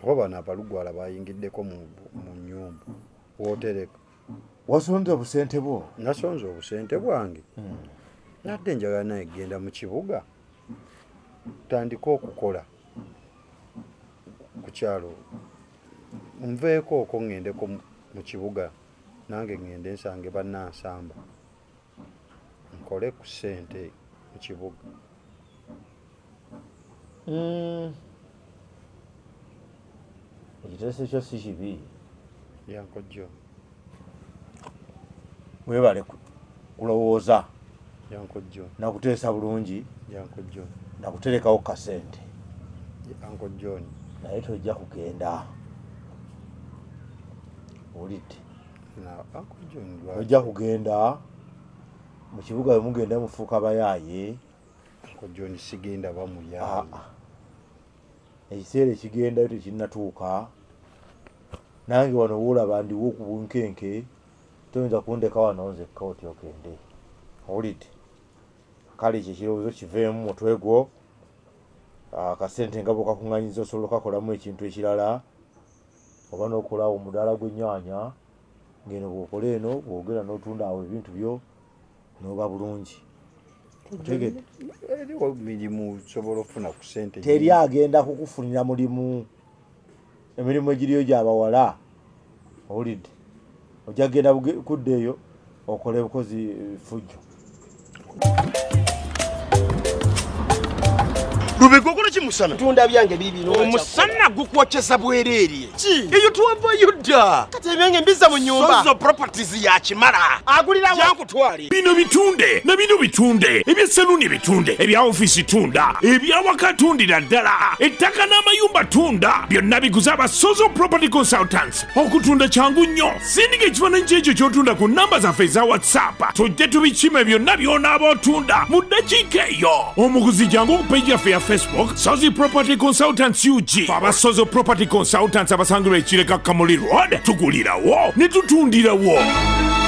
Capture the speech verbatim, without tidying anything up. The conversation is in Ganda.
Oba na balugwala bayingiddeko mu mu nyumba. Wotereka. Wasonza busente bwo? Nasonza obusente bwange. Mm. Nadde njagala naye genda mu kibuga. Tandika okukola. Ku kyalo. Nveeko oko ngendeko mu kibuga. Nange ngende nsange bannansamba. Nkole ku sente mu kibuga. Mm. Ekiteeso kyo si kibi. Yankojjo. Webale kulowooza. Yankojjo. Nakuteesa bulungi. Yankojjo. Nakuterekawo kasente. Yankojjo. Naye tojja kugenda. Olidde. Na ankojjo ndwa. Ojja kugenda mu kibuga mugenda mufuuka bayaaye. Ankojjo ni sigenda bamuyaaye. Ekiseera ekigenda tekinnatuuka. Nange wano woolaba ndiwo ku bunkenke. Toyinza kundeka wano nzekka oti okende. Olidde. Kale ekyo ekirowoozo kiveemu mutwe gwo. Akasente nga bw'okakuŋŋanyiza osobola okakolamu ekintu ekirala. Oba n'okolaawo omudaala gw'ennyaanya. Ngeno bw'okola eno bw'ogenda n'otunda awo ebintu byo n'oba bulungi. Otegedde? Eriwo mirimu sobola okufuna ku sente. Teri agenda kukufunira mulimu. Emirimu egiriyo gy'abawala. Olidde. Ojja kugenda kuddeeyo okole bukozi fujjo. Lubegogolo kimusana. Tunda byange bibi no. Omusana gukwokeza bwereere. Eyo tuwava yudda. Kati ebyange mbiza mu nyumba. Sozo properties ya kimala. Agulira wa. Jankutwali. Bino bitunde, na bino bitunde. Ebya saluni bitunde. Ebya office tunda. Ebya wakatundira ddala. Ettaka n'amayumba tunda. Byonna biguza aba Sozo Property Consultants. Okutunda kyangu nnyo. Sindiga ekifaananyi ky'ekyo ky'otunda ku namba zaffe eza WhatsApp. Tujje tubikime byonna by'onaaba otunda mu ddakiika eyo. Omuguzi jangu ku page yaffe ya Facebook, Sozi Property Consultants U G. Faba Sozo Property Consultants abasangirwa ekireka Kamuli Road. Tugulirawo ne tutundirawo.